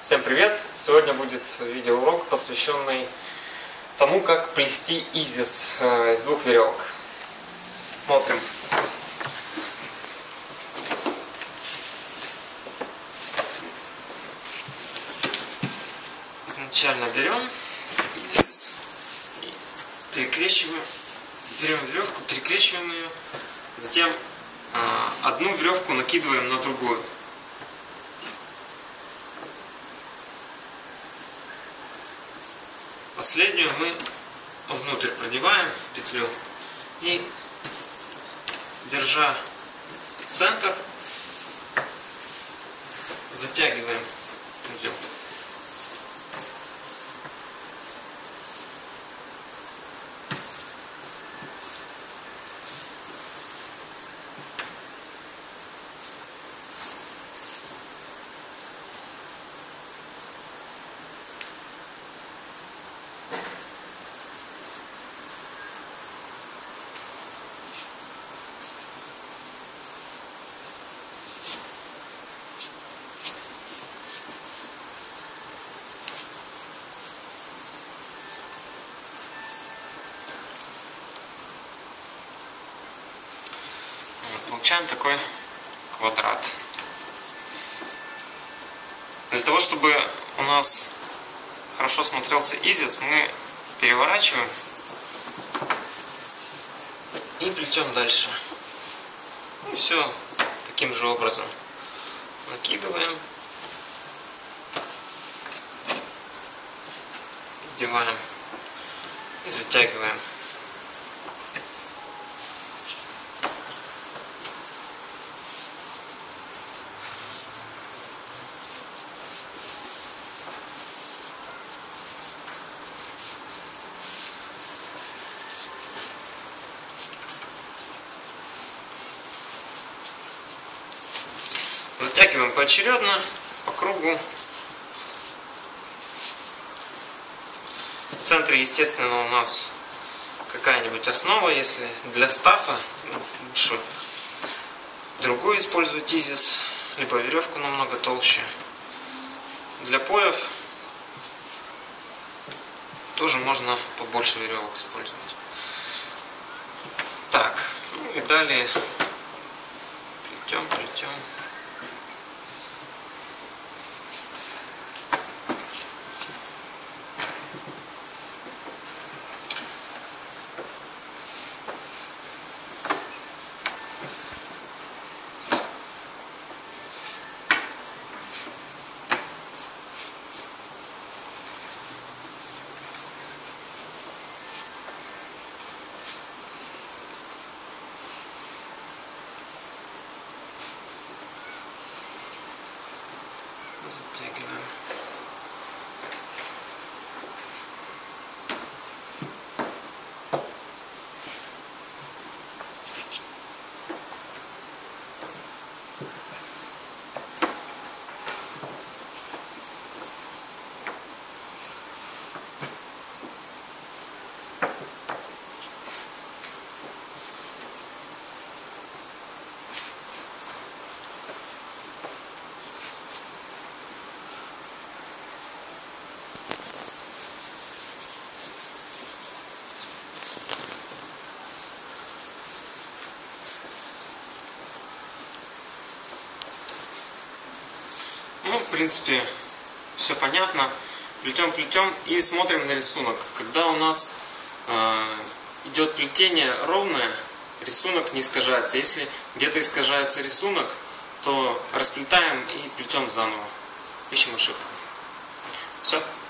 Всем привет! Сегодня будет видеоурок, посвященный тому, как плести изис из двух веревок. Смотрим. Изначально берем изис и перекрещиваем, берем веревку, перекрещиваем ее, затем одну веревку накидываем на другую. Последнюю мы внутрь продеваем в петлю и, держа центр, затягиваем узел. Получаем такой квадрат. Для того, чтобы у нас хорошо смотрелся изис, мы переворачиваем и плетем дальше. И все таким же образом. Накидываем, одеваем и затягиваем. Затягиваем поочередно, по кругу. В центре, естественно, у нас какая-нибудь основа. Если для стафа, лучше другой использовать изис, либо веревку намного толще. Для поев тоже можно побольше веревок использовать. Так, ну и далее плетем. Затягиваем. Ну, в принципе, все понятно. Плетем и смотрим на рисунок. Когда у нас идет плетение ровное, рисунок не искажается. Если где-то искажается рисунок, то расплетаем и плетем заново. Ищем ошибку. Все.